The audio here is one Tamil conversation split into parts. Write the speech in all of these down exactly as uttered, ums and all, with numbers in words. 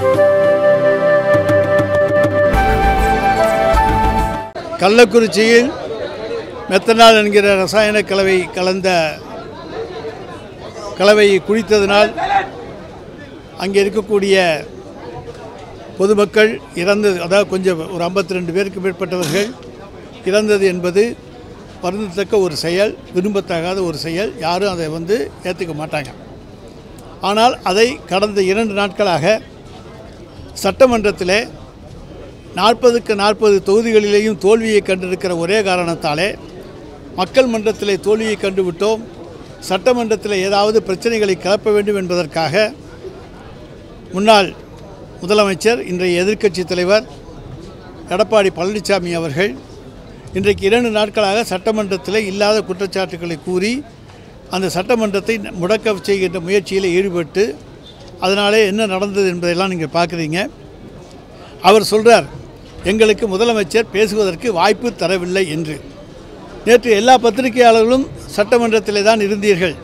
கள்ளக்குறிச்சியில் மெத்தனால் என்கிற ரசாயன கலவை கலந்த கலவையை குடித்ததனால் அங்கே இருக்கக்கூடிய பொதுமக்கள் இறந்தது, அதாவது கொஞ்சம் ஒரு ஐம்பத்தி ரெண்டு பேருக்கு மேற்பட்டவர்கள் இறந்தது என்பது வருந்தத்தக்க ஒரு செயல், விரும்பத்தகாத ஒரு செயல். யாரும் அதை வந்து ஏற்றுக்க மாட்டாங்க. ஆனால் அதை கடந்த இரண்டு நாட்களாக சட்டமன்றத்தில் நாற்பதுக்கு நாற்பது தொகுதிகளிலேயும் தோல்வியை கண்டிருக்கிற ஒரே காரணத்தாலே மக்கள் மன்றத்திலே தோல்வியை கண்டுவிட்டோம், சட்டமன்றத்தில் ஏதாவது பிரச்சனைகளை கிளப்ப வேண்டும் என்பதற்காக முன்னாள் முதலமைச்சர் இன்றைய எதிர்க்கட்சி தலைவர் எடப்பாடி பழனிசாமி அவர்கள் இன்றைக்கு இரண்டு நாட்களாக சட்டமன்றத்தில் இல்லாத குற்றச்சாட்டுக்களை கூறி அந்த சட்டமன்றத்தை முடக்க செய்கின்ற முயற்சியில் ஈடுபட்டு அதனாலே என்ன நடந்தது என்பதையெல்லாம் நீங்கள் பார்க்குறீங்க. அவர் சொல்கிறார், எங்களுக்கு முதலமைச்சர் பேசுவதற்கு வாய்ப்பு தரவில்லை என்று. நேற்று எல்லா பத்திரிகையாளர்களும் சட்டமன்றத்தில் தான் இருந்தீர்கள்.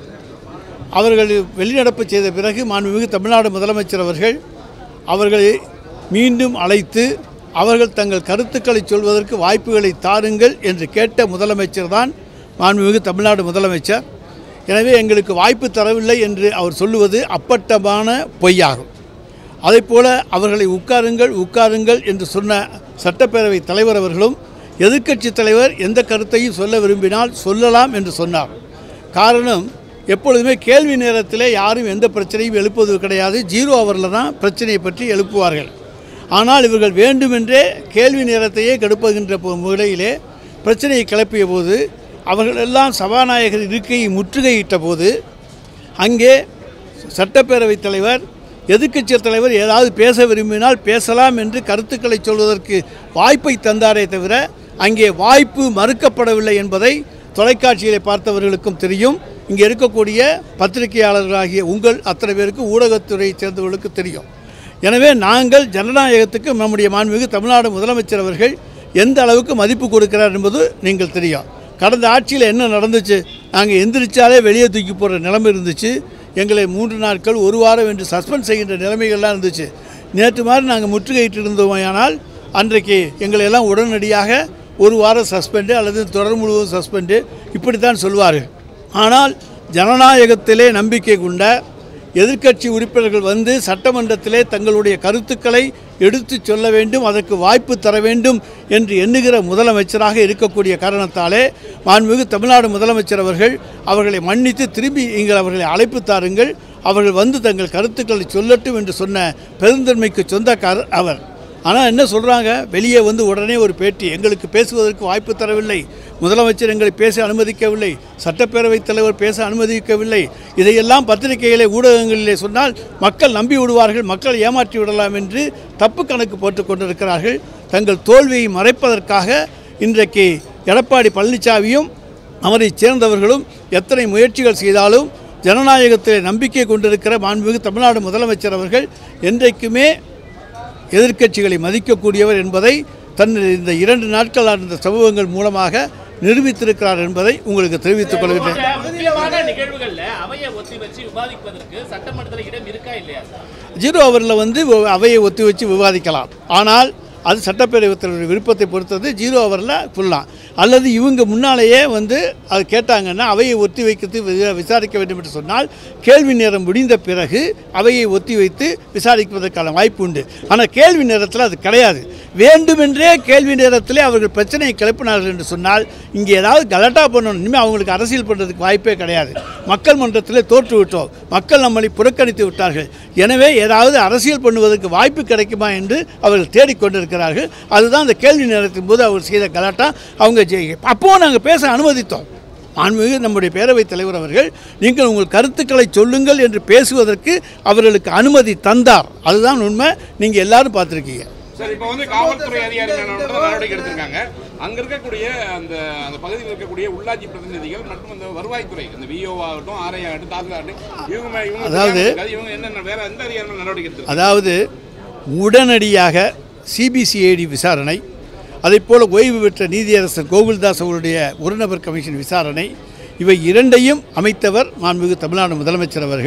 அவர்கள் வெளிநடப்பு செய்த பிறகு மாண்புமிகு தமிழ்நாடு முதலமைச்சர் அவர்கள் அவர்களை மீண்டும் அழைத்து அவர்கள் தங்கள் கருத்துக்களை சொல்வதற்கு வாய்ப்புகளை தாருங்கள் என்று கேட்ட முதலமைச்சர் தான் மாண்புமிகு தமிழ்நாடு முதலமைச்சர். எனவே எங்களுக்கு வாய்ப்பு தரவில்லை என்று அவர் சொல்லுவது அப்பட்டமான பொய்யாகும். அதைப்போல அவர்களை உட்காருங்கள் உட்காருங்கள் என்று சொன்ன சட்டப்பேரவை தலைவர் அவர்களும் எதிர்க்கட்சி தலைவர் எந்த கருத்தையும் சொல்ல விரும்பினால் சொல்லலாம் என்று சொன்னார். காரணம், எப்பொழுதுமே கேள்வி நேரத்தில் யாரும் எந்த பிரச்சனையும் எழுப்புவது கிடையாது, ஜீரோ அவரில் தான் பிரச்சனையை பற்றி எழுப்புவார்கள். ஆனால் இவர்கள் வேண்டுமென்றே கேள்வி நேரத்தையே கெடுப்புகின்ற முறையிலே பிரச்சனையை கிளப்பிய போது அவர்கள் எல்லாம் சபாநாயகர் இருக்கையை முற்றுகையிட்ட போது அங்கே சட்டப்பேரவைத் தலைவர் எதிர்க்கட்சி தலைவர் ஏதாவது பேச விரும்பினால் பேசலாம் என்று கருத்துக்களை சொல்வதற்கு வாய்ப்பை தந்தாரே தவிர அங்கே வாய்ப்பு மறுக்கப்படவில்லை என்பதை தொலைக்காட்சியில் பார்த்தவர்களுக்கும் தெரியும். இங்கே இருக்கக்கூடிய பத்திரிகையாளர்களாகிய உங்கள் அத்தனை பேருக்கு ஊடகத்துறையை சேர்ந்தவர்களுக்கு தெரியும். எனவே நாங்கள் ஜனநாயகத்துக்கு நம்முடைய மாண்புமிகு தமிழ்நாடு முதலமைச்சர் அவர்கள் எந்த அளவுக்கு மதிப்பு கொடுக்கிறார் என்பது நீங்கள் தெரியும். கடந்த ஆட்சியில் என்ன நடந்துச்சு, நாங்கள் எந்திரிச்சாலே வெளியே தூக்கி போடுற நிலைமை இருந்துச்சு. எங்களை மூன்று நாட்கள் ஒரு வாரம் என்று சஸ்பெண்ட் செய்கின்ற நிலைமைகள்லாம் இருந்துச்சு. நேற்று மாதிரி நாங்கள் முற்றுகையிட்டு இருந்தோமையானால் அன்றைக்கு எங்களை எல்லாம் உடனடியாக ஒரு வாரம் சஸ்பெண்டு அல்லது தொடர் முழுவதும் சஸ்பெண்டு இப்படி தான் சொல்வார்கள். ஆனால் ஜனநாயகத்திலே நம்பிக்கை கொண்ட எதிர்க்கட்சி உறுப்பினர்கள் வந்து சட்டமன்றத்திலே தங்களுடைய கருத்துக்களை எடுத்து சொல்ல வேண்டும், அதற்கு வாய்ப்பு தர வேண்டும் என்று எண்ணுகிற முதலமைச்சராக இருக்கக்கூடிய காரணத்தாலே மாண்புமிகு தமிழ்நாடு முதலமைச்சர் அவர்கள் அவர்களை மன்னித்து திரும்பி நீங்கள் அவர்களை அழைப்பு தாருங்கள், அவர்கள் வந்து தங்கள் கருத்துக்களை சொல்லட்டும் என்று சொன்ன பெருந்தன்மைக்கு சொந்தக்காரர் அவர். ஆனால் என்ன சொல்கிறாங்க, வெளியே வந்து உடனே ஒரு பேட்டி, எங்களுக்கு பேசுவதற்கு வாய்ப்பு தரவில்லை, முதலமைச்சர் எங்களை பேச அனுமதிக்கவில்லை, சட்டப்பேரவைத் தலைவர் பேச அனுமதிக்கவில்லை, இதையெல்லாம் பத்திரிகைகளை ஊடகங்களிலே சொன்னால் மக்கள் நம்பி விடுவார்கள், மக்கள் ஏமாற்றி விடலாம் என்று தப்பு கணக்கு போட்டு கொண்டிருக்கிறார்கள். தங்கள் தோல்வியை மறைப்பதற்காக இன்றைக்கு எடப்பாடி பழனிசாமியும் அவரை சேர்ந்தவர்களும் எத்தனை முயற்சிகள் செய்தாலும் ஜனநாயகத்தில் நம்பிக்கை கொண்டிருக்கிற மாண்புமிகு தமிழ்நாடு முதலமைச்சர் அவர்கள் என்றைக்குமே எதிர்க்கட்சிகளை மதிக்கக்கூடியவர் என்பதை தன் இந்த இரண்டு நாட்கள் இந்த சம்பவங்கள் மூலமாக நிரூபித்திருக்கிறார் என்பதை உங்களுக்கு தெரிவித்துக் கொள்கிறேன். ஜீரோ அவரில் வந்து அவையை ஒத்தி வச்சு விவாதிக்கலாம். ஆனால் அது சட்டப்பேரவைத் தலைவருடைய விருப்பத்தை பொறுத்தது. ஜீரோ அவரில் சொல்லலாம். அல்லது இவங்க முன்னாலேயே வந்து அது கேட்டாங்கன்னா அவையை ஒத்தி வைக்கிறது விசாரிக்க வேண்டும் என்று சொன்னால் கேள்வி நேரம் முடிந்த பிறகு அவையை ஒத்தி வைத்து விசாரிப்பதற்கான வாய்ப்பு உண்டு. ஆனால் கேள்வி நேரத்தில் அது கிடையாது. வேண்டுமென்றே கேள்வி நேரத்திலே அவர்கள் பிரச்சனையை கிளப்பினார்கள் என்று சொன்னால் இங்கே ஏதாவது கலட்டா பண்ணணும். இனிமேல் அவங்களுக்கு அரசியல் பண்ணுறதுக்கு வாய்ப்பே கிடையாது. மக்கள் மன்றத்திலே தோற்று விட்டோம், மக்கள் நம்மளை புறக்கணித்து விட்டார்கள். எனவே ஏதாவது அரசியல் பண்ணுவதற்கு வாய்ப்பு கிடைக்குமா என்று அவர்கள் தேடிக்கொண்டிருக்கிறார்கள். அதுதான் அந்த கேள்வி நேரத்தின் போது அவர் செய்த கலாட்டா. அவங்க அப்போ நாங்கள் பேச அனுமதித்தோம். மாண்புமிகு நம்முடைய பேரவைத் தலைவர் அவர்கள் நீங்கள் உங்கள் கருத்துக்களை சொல்லுங்கள் என்று பேசுவதற்கு அவர்களுக்கு அனுமதி தந்தார். அதுதான் உண்மை. நீங்கள் எல்லாரும் பார்த்துருக்கீங்க. சார், இப்போ வந்து காவல்துறை அதிகாரிகள் நடவடிக்கை எடுத்திருக்காங்க. அங்க இருக்கக்கூடிய அந்த அந்த பகுதியில் இருக்கக்கூடிய உள்ளாட்சி பிரதிநிதிகள் மற்றும் அந்த வருவாய்த்துறை, அந்த விஓ ஆகட்டும், ஆர்ஐ ஆகட்டும், தாசில்தார் ஆகட்டும், இவங்க இவங்க அதாவது இவங்க என்ன வேற எந்த அதிகாரிகள் நடவடிக்கை எடுத்திருக்காங்க? அதாவது உடனடியாக சிபிசிஐடி விசாரணை, அதேபோல் ஓய்வு பெற்ற நீதியரசர் கோகுல்தாஸ் அவருடைய ஒரு நபர் கமிஷன் விசாரணை, இவை இரண்டையும் அமைத்தவர் மாண்புமிகு தமிழ்நாடு முதலமைச்சர் அவர்கள்.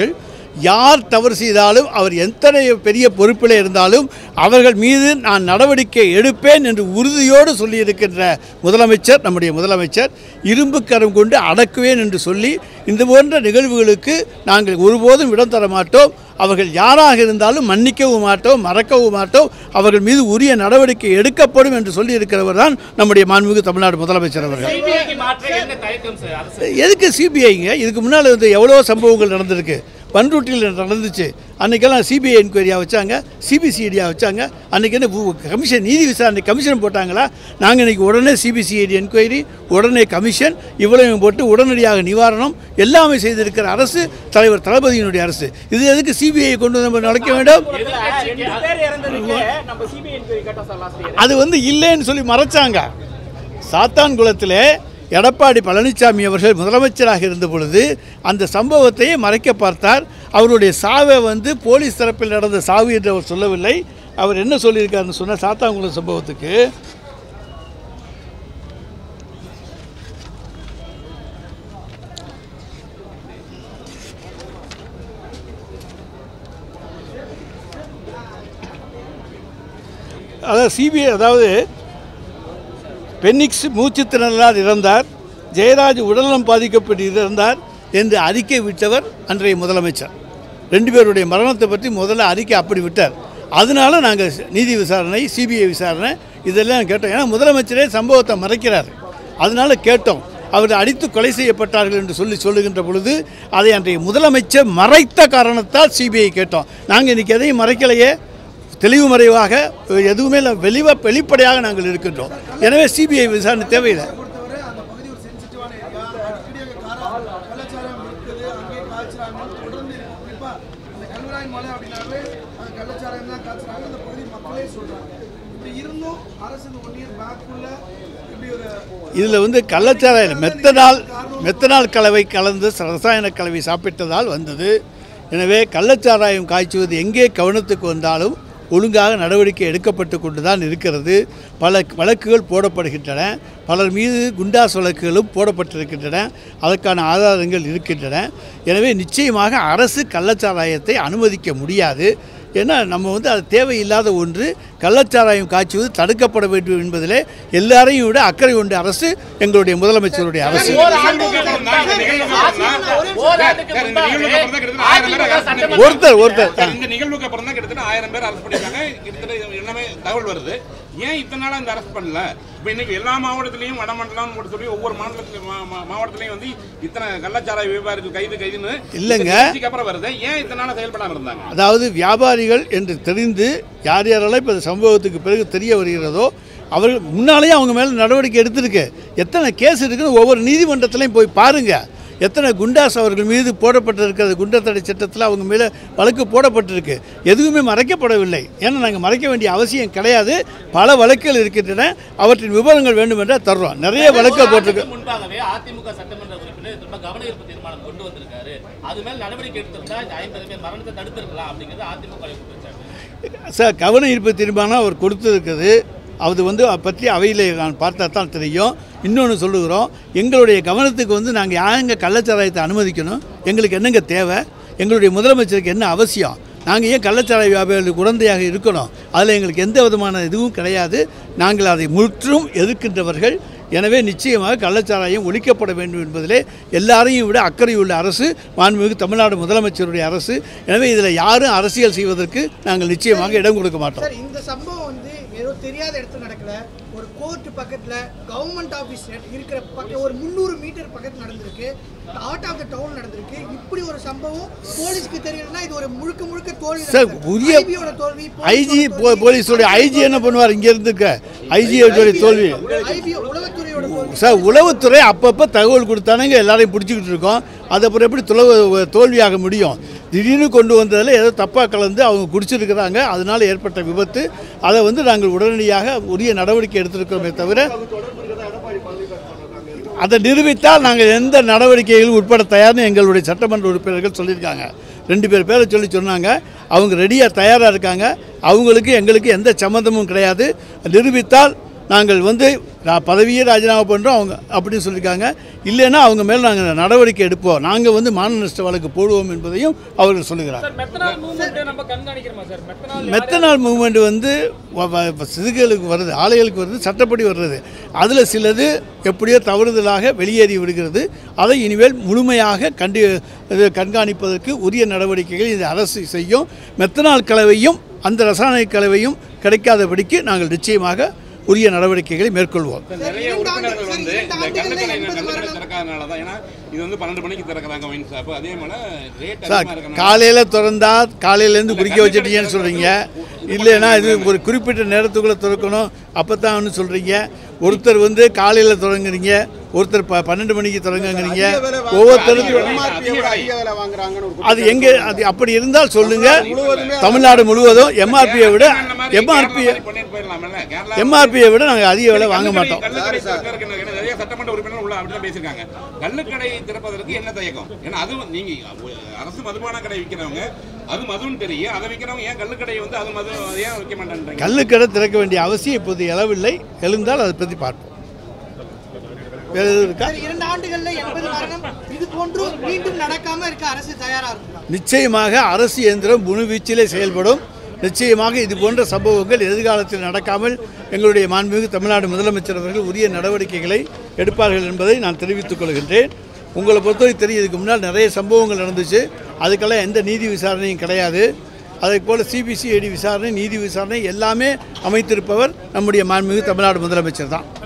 யார் தவறு செய்தாலும் அவர் எத்தனை பெரிய பொறுப்பில் இருந்தாலும் அவர்கள் மீது நான் நடவடிக்கை எடுப்பேன் என்று உறுதியோடு சொல்லியிருக்கின்ற முதலமைச்சர், நம்முடைய முதலமைச்சர் இரும்பு கரம் கொண்டு அடக்குவேன் என்று சொல்லி இந்த போன்ற நிகழ்வுகளுக்கு நாங்கள் ஒருபோதும் இடம் தர மாட்டோம். அவர்கள் யாராக இருந்தாலும் மன்னிக்கவும் மாட்டோம், மறக்கவும் மாட்டோம். அவர்கள் மீது உரிய நடவடிக்கை எடுக்கப்படும் என்று சொல்லி இருக்கிறவர் தான் நம்முடைய மாண்புமிகு தமிழ்நாடு முதலமைச்சர் அவர்கள். எதுக்கு சிபிஐங்க? இதுக்கு முன்னால் வந்து எவ்வளோ சம்பவங்கள் நடந்திருக்கு. பன்ருட்டியில் நடந்துச்சு. அன்றைக்கெல்லாம் சிபிஐ என்கொயரியாக வச்சாங்க, சிபிசிஐடியாக வச்சாங்க. அன்றைக்கி என்ன கமிஷன், நீதி விசாரணை கமிஷன் போட்டாங்களா? நாங்கள் இன்றைக்கி உடனே சிபிசிஐடி என்கொயரி, உடனே கமிஷன், இவ்வளவு போட்டு உடனடியாக நிவாரணம் எல்லாமே செய்திருக்கிற அரசு தலைவர் தளபதியினுடைய அரசு. இது எதுக்கு சிபிஐ கொண்டு நம்ம நடக்க வேண்டும்? அது வந்து இல்லைன்னு சொல்லி மறைச்சாங்க. சாத்தான்குளத்தில் எடப்பாடி பழனிசாமி அவர்கள் முதலமைச்சராக இருந்த பொழுது அந்த சம்பவத்தையே மறைக்க பார்த்தார். அவருடைய சாவை வந்து போலீஸ் தரப்பில் நடந்த சாவு என்று அவர் சொல்லவில்லை. அவர் என்ன சொல்லியிருக்காருன்னு சொன்னால், சாத்தான்குளம் சம்பவத்துக்கு அதாவது சிபிஐ அதாவது பென்னிக்ஸ் மூச்சு திணறலால் இறந்தார், ஜெயராஜ் உடல்நலம் பாதிக்கப்பட்டு இறந்தார் என்று அறிக்கை விட்டவர் அன்றைய முதலமைச்சர். ரெண்டு பேருடைய மரணத்தை பற்றி முதல்ல அறிக்கை அப்படி விட்டார். அதனால நாங்கள் நீதி விசாரணை, சிபிஐ விசாரணை இதெல்லாம் கேட்டோம். ஏன்னா முதலமைச்சரே சம்பவத்தை மறைக்கிறார். அதனால கேட்டோம். அவர் அடித்து கொலை செய்யப்பட்டார்கள் என்று சொல்லி சொல்லுகின்ற பொழுது அதை அன்றைய முதலமைச்சர் மறைத்த காரணத்தால் சிபிஐ கேட்டோம். நாங்கள் இன்றைக்கி எதையும் மறைக்கலையே, தெளிவு மறைவாக எதுவுமே வெளிவ வெளிப்படையாக நாங்கள் இருக்கின்றோம். எனவே சிபிஐ விசாரணை தேவையில்லை. இதில் வந்து கள்ளச்சாராயம் மெத்தனால் மெத்தனால் கலவை கலந்து ரசாயன கலவை சாப்பிட்டதால் வந்தது. எனவே கள்ளச்சாராயம் காய்ச்சுவது எங்கே கவனத்துக்கு வந்தாலும் ஒழுங்காக நடவடிக்கை எடுக்கப்பட்டு கொண்டு தான் இருக்கிறது. பல வழக்குகள் போடப்படுகின்றன, பலர் மீது குண்டாஸ் வழக்குகளும் போடப்பட்டிருக்கின்றன. அதற்கான ஆதாரங்கள் இருக்கின்றன. எனவே நிச்சயமாக அரசு கள்ளச்சாராயத்தை அனுமதிக்க முடியாது. ஏன்னா நம்ம வந்து அது தேவையில்லாத ஒன்று. கள்ளச்சாராயம் காய்ச்சுவது தடுக்கப்பட வேண்டும் என்பதிலே எல்லாரையும் விட அக்கறை கொண்ட அரசு எங்களுடைய முதலமைச்சருடைய அரசு. ஒருத்தர் ஒருத்தர் இந்த நிகழ்வுக்கு அப்புறம் தான் கிட்டத்தட்ட ஆயிரம் பேர் அரெஸ்ட் பண்ணிருக்காங்க. கிட்டத்தட்ட எல்லாமே தகவல் வருது. ஏன் இத்தனை நாளா இந்த அரெஸ்ட் பண்ணல? இப்போ இன்னைக்கு எல்லா மாவட்டத்திலையும் வடமண்டலம் சொல்லி ஒவ்வொரு மாநிலத்திலும் மாவட்டத்திலையும் வந்து இத்தனை கள்ளச்சாராய வியாபாரிகள் கைது கைதுன்னு இல்லைங்க அப்புறம் வருது. ஏன் இத்தனை நாளா செயல்படாமல் இருந்தாங்க? அதாவது வியாபாரிகள் என்று தெரிந்து யார் யாரெல்லாம் இப்போ சம்பவத்துக்கு பிறகு தெரிய வருகிறதோ அவர்கள் முன்னாலேயே அவங்க மேலே நடவடிக்கை எடுத்திருக்கு. எத்தனை கேஸ் இருக்குன்னு ஒவ்வொரு நீதிமன்றத்திலையும் போய் பாருங்கள். எத்தனை குண்டாஸ் அவர்கள் மீது போடப்பட்டிருக்கிறது. குண்டத்தடை சட்டத்தில் அவங்க மேலே வழக்கு போடப்பட்டிருக்கு. எதுவுமே மறைக்கப்படவில்லை. ஏன்னா நாங்கள் மறைக்க வேண்டிய அவசியம் கிடையாது. பல வழக்குகள் இருக்கின்றன. அவற்றின் விவரங்கள் வேண்டும் என்றால் தர்றோம். நிறைய வழக்குகள் போட்டிருக்கு. முன்பாகவே அதிமுக சட்டமன்ற உறுப்பினர் கவன ஈர்ப்பு தீர்மானம் கொண்டு வந்திருக்காரு. அது மேல் நடவடிக்கை எடுத்திருந்தா இந்த ஐம்பது பேர் மரணத்தை தடுத்திருக்கலாம் அப்படிங்கிறது அதிமுக சார். கவன ஈர்ப்பு தீர்மானம் அவர் கொடுத்திருக்குது. அது வந்து பற்றி அவையில் நான் பார்த்தா தான் தெரியும். இன்னொன்று சொல்லுகிறோம், எங்களுடைய கவனத்துக்கு வந்து நாங்கள் யாருங்க கள்ளச்சாராயத்தை அனுமதிக்கணும்? எங்களுக்கு என்னங்க தேவை? எங்களுடைய முதலமைச்சருக்கு என்ன அவசியம்? நாங்கள் ஏன் கள்ளச்சாராய வியாபாரிகளுக்கு உடந்தையாக இருக்கணும்? அதில் எங்களுக்கு எந்த விதமான இதுவும் கிடையாது. நாங்கள் அதை முற்றும் எதிர்க்கின்றவர்கள். எனவே நிச்சயமாக கள்ளச்சாராயம் ஒழிக்கப்பட வேண்டும் என்பதிலே எல்லாரையும் விட அக்கறை உள்ள அரசு மாண்புமிகு தமிழ்நாடு முதலமைச்சருடைய அரசு. எனவே இதில் யாரும் அரசியல் செய்வதற்கு நாங்கள் நிச்சயமாக இடம் கொடுக்க மாட்டோம். இந்த சம்பவம் வந்து ஏதோ தெரியாத இடத்துல நடக்கல. ஒரு கோர்ட் பக்கத்தில் கவர்மெண்ட் ஆஃபீஸ் இருக்கிற பக்கம் ஒரு முந்நூறு மீட்டர் பக்கத்தில் நடந்திருக்கு. அவுட் ஆஃப் த டவுன் நடந்திருக்கு. இப்படி ஒரு சம்பவம் போலீஸ்க்கு தெரியலன்னா இது ஒரு முழுக்க முழுக்க தோல்வி சார். உரிய தோல்வி. ஐஜி போலீஸோட ஐஜி என்ன பண்ணுவார்? இங்கே இருந்துக்க ஐஜியோடைய தோல்வி உளவுத்துறையோட தோல்வி சார். உளவுத்துறை அப்பப்போ தகவல் கொடுத்தானுங்க, எல்லாரையும் பிடிச்சிக்கிட்டு இருக்கோம். அது அப்புறம் எப்படி துளவு தோல்வியாக முடியும்? திடீர்னு கொண்டு வந்ததில் ஏதோ தப்பாக கலந்து அவங்க குடிச்சிருக்கிறாங்க. அதனால் ஏற்பட்ட விபத்து. அதை வந்து நாங்கள் உடனடியாக உரிய நடவடிக்கை எடுத்திருக்கிறோமே தவிர அதை நிரூபித்தால் நாங்கள் எந்த நடவடிக்கைகளும் உட்பட தயார்னு எங்களுடைய சட்டமன்ற உறுப்பினர்கள் சொல்லியிருக்காங்க. ரெண்டு பேர் பேரை சொல்லி சொன்னாங்க. அவங்க ரெடியாக தயாராக இருக்காங்க. அவங்களுக்கு எங்களுக்கு எந்த சம்மந்தமும் கிடையாது. நிரூபித்தால் நாங்கள் வந்து நான் பதவியே ராஜினாமா பண்ணுறோம் அவங்க அப்படின்னு சொல்லியிருக்காங்க. இல்லைன்னா அவங்க மேலே நாங்கள் நடவடிக்கை எடுப்போம், நாங்கள் வந்து மான நஷ்ட வழக்கு போடுவோம் என்பதையும் அவர்கள் சொல்லுகிறார். மெத்தனால் மூவ்மெண்ட் வந்து சிறுகளுக்கு வருது, ஆலைகளுக்கு வருது, சட்டப்படி வருது. அதில் சிலது எப்படியோ தவறுதலாக வெளியேறி விடுகிறது. அதை இனிமேல் முழுமையாக கண்டு கண்காணிப்பதற்கு உரிய நடவடிக்கைகள் இந்த அரசு செய்யும். மெத்தனால் கலவையும் அந்த ரசாயன கலவையும் கிடைக்காதபடிக்கு நாங்கள் நிச்சயமாக உரிய நடவடிக்கைகளை மேற்கொள்வோம். நிறைய உறுப்பினர்கள் வந்து இந்த கள்ளுக்கடை கள்ளுக்கடை திறக்காதனால தான், ஏன்னா இது வந்து பன்னெண்டு மணிக்கு திறக்கிறாங்க ஒயின் ஷாப், அதே போல ரேட் அதிகமாக இருக்கணும். காலையில் திறந்தா காலையிலேருந்து குடிக்க வச்சுட்டீங்கன்னு சொல்கிறீங்க, இல்லைன்னா இது ஒரு குறிப்பிட்ட நேரத்துக்குள்ளே திறக்கணும் அப்போ தான் சொல்கிறீங்க. ஒருத்தர் வந்து காலையில் தொடங்குறீங்க, ஒருத்தர் ப பன்னெண்டு மணிக்கு தொடங்குறீங்க. ஒவ்வொருத்தருக்கும் அது எங்கே அது அப்படி இருந்தால் சொல்லுங்கள். தமிழ்நாடு முழுவதும் எம்ஆர்பியை விட எம்ஆர்பி எம்ஆர்பியை விட நாங்கள் அதிக விலை வாங்க மாட்டோம். நிறைய சட்டமன்ற உறுப்பினர் உள்ள அப்படிதான் பேசியிருக்காங்க. கள்ளுக்கடை திறப்பதற்கு என்ன தயக்கம்? ஏன்னா அது நீங்க அரசு மதுபான கடை விற்கிறவங்க அது மதுன்னு தெரியும், அதை விற்கிறவங்க ஏன் கள்ளுக்கடை வந்து அது மது ஏன் வைக்க மாட்டேன்? கள்ளுக்கடை திறக்க வேண்டிய அவசியம் இப்போது எழவில்லை. எழுந்தால் அதை பற்றி பார்ப்போம். இரண்டு ஆண்டுகள்ல எண்பது மரணம் இது போன்று மீண்டும் நடக்காம இருக்க அரசு தயாரா இருக்கு. நிச்சயமாக அரசு இயந்திரம் முழுவீச்சிலே செயல்படும். நிச்சயமாக இது போன்ற சம்பவங்கள் எதிர்காலத்தில் நடக்காமல் எங்களுடைய மாண்புமிகு தமிழ்நாடு முதலமைச்சர் அவர்கள் உரிய நடவடிக்கைகளை எடுப்பார்கள் என்பதை நான் தெரிவித்துக் கொள்கின்றேன். உங்களை பொறுத்தவரை தெரியும், இதுக்கு முன்னால் நிறைய சம்பவங்கள் நடந்துச்சு, அதுக்கெல்லாம் எந்த நீதி விசாரணையும் கிடையாது. அதே போல் சிபிசிஐடி விசாரணை, நீதி விசாரணை எல்லாமே அமைத்திருப்பவர் நம்முடைய மாண்புமிகு தமிழ்நாடு முதலமைச்சர் தான்.